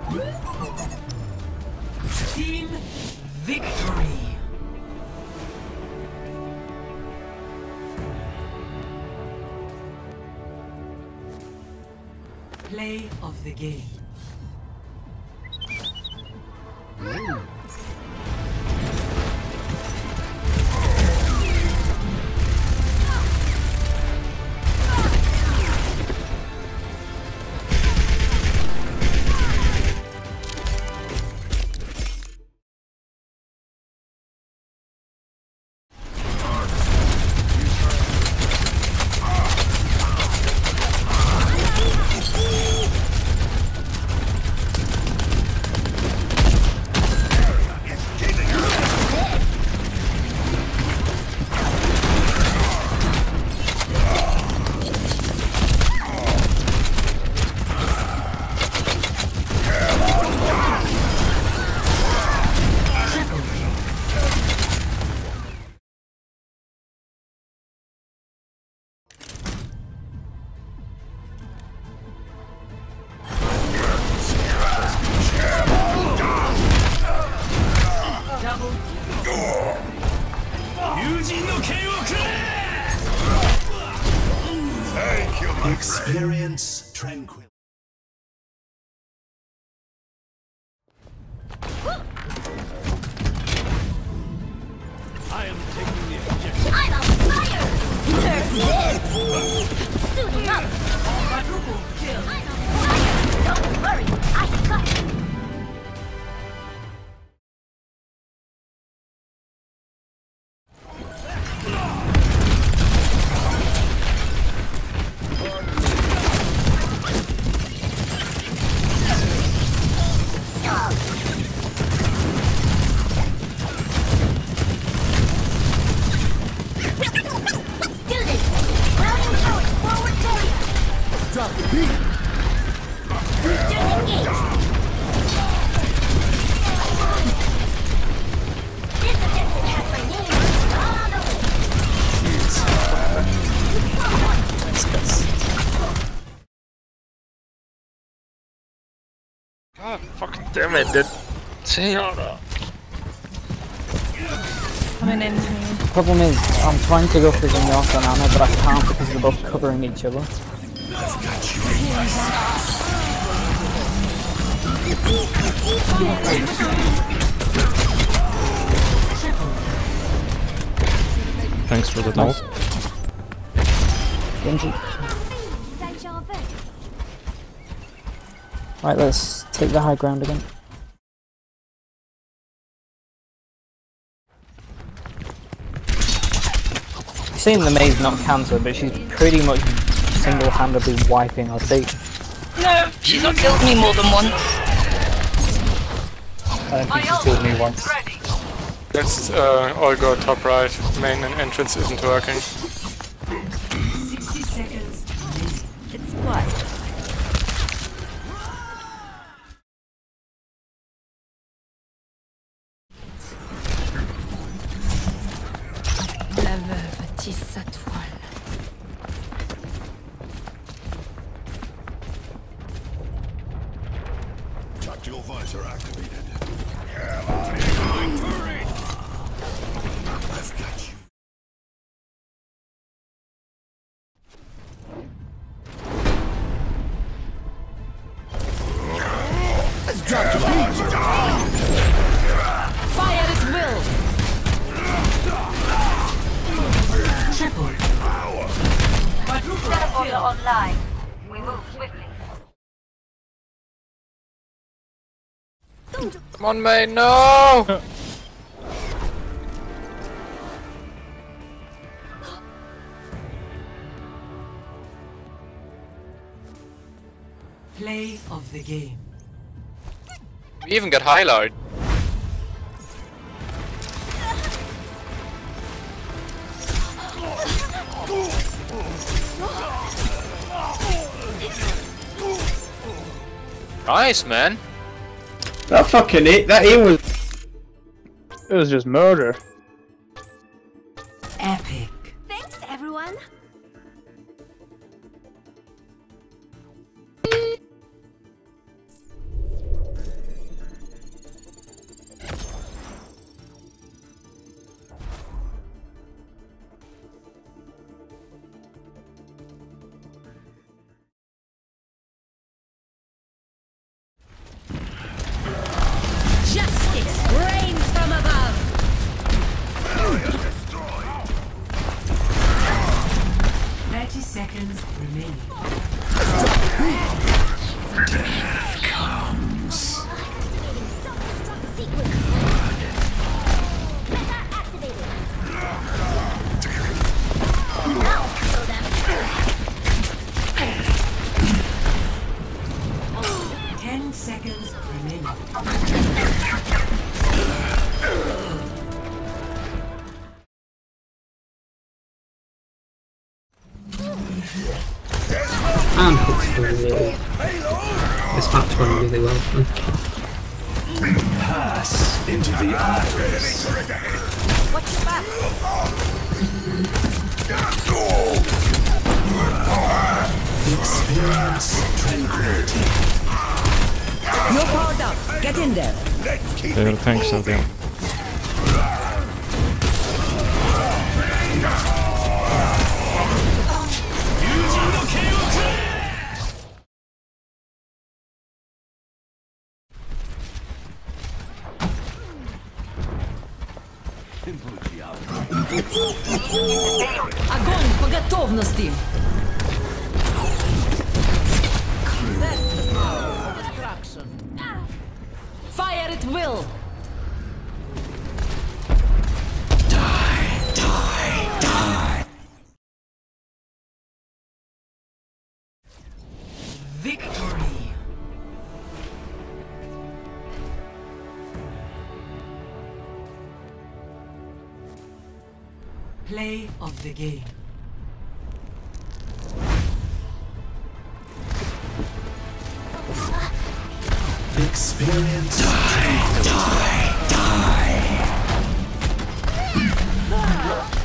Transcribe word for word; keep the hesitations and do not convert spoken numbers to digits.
Team victory. Play of the game. Ooh. Experience tranquil. I am taking the objective. I'm on fire! There's this! Suiting up! Quadruple kill! I'm on fire! Don't worry, I got you! Drop the beat! God fucking damn it, dude. See how the Coming in. Problem is, I'm trying to go for the York on Anna, but I can't because they're both covering each other. Thanks for the nice. Genji. Right, let's take the high ground again. Saying the May's not cancer, but she's pretty much single-handedly wiping our team. No, she's not killed me more than once. I don't think she's killed me once. Let's uh, all go top right. Main and entrance isn't working. sixty seconds. It's quiet. La veuve tisse sa toile. Tactical visor activated. I've got you. Let's drop the beat! Fire at will! Triple. Quadruple Teleporter online. We move swiftly. Come on, main, no! Play of the game. We even got highlight. Nice, man. That fucking it. That it was. It was just murder. Epic. Thanks, everyone. And Hook's done really. This map's going really well. Pass into the iris. Watch your back. Experience tranquility. No power down. Get in there. They will tank so then. Огонь по готовности. Fire at will. Die, die, die. Victory. Play of the game. Experience die, die, die.